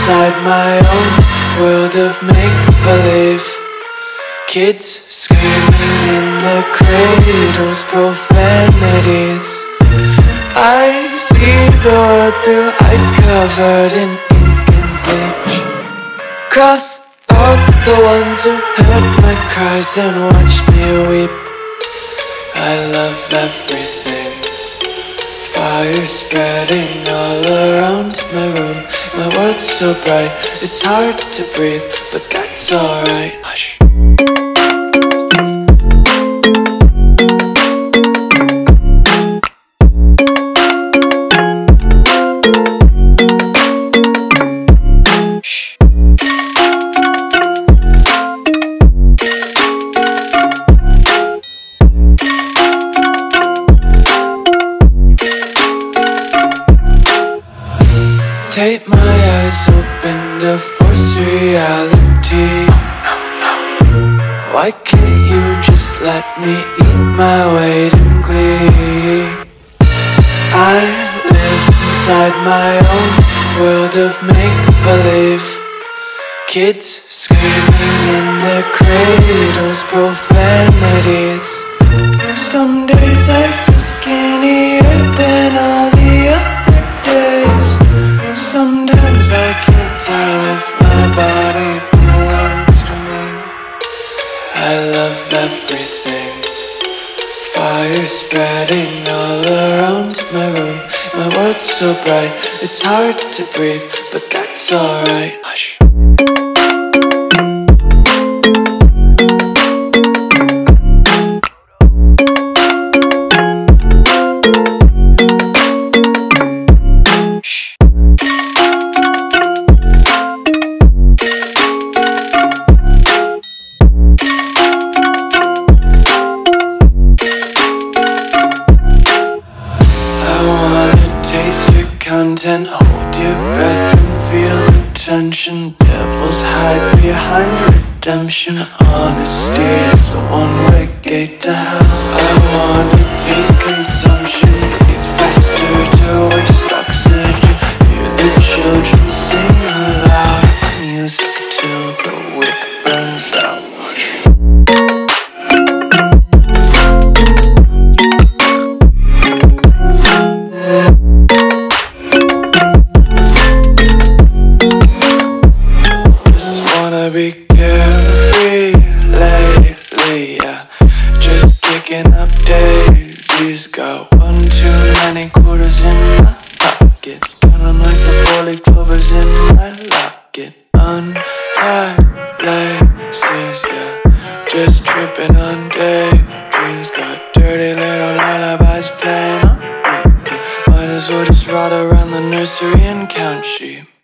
inside my own world of make-believe. Kids screaming in the cradles, profanities. I see the world through ice covered in ink and bleach. Cross out the ones who heard my cries and watched me weep. I love everything. Fire spreading all around my room. My world's so bright, it's hard to breathe, but that's alright. Hush. Tape my eyes open to force reality. Why can't you just let me eat my weight in glee? I live inside my own world of make-believe. Kids screaming in their cradles, profanities. Some days I feel skinnier than all the other days. Sometimes I can't tell if my body belongs to me. I love everything. Fire spreading all around my room. My world's so bright, it's hard to breathe, but that's alright. Hush. Content, hold your breath and feel the tension. Devils hide behind redemption. Honesty is a one-way gate to hell. I wanna taste consumption. Breathe faster to waste oxygen. Hear the children sing aloud. It's music till the wick burns out. Be carefree lately, yeah. Just kicking up daisies. Got one too many quarters in my pockets. Counting like the four-leaf clovers in my locket. Untied laces, yeah. Just tripping on daydreams. Got dirty little lullabies playing on repeat. Might as well just ride around the nursery and count sheep.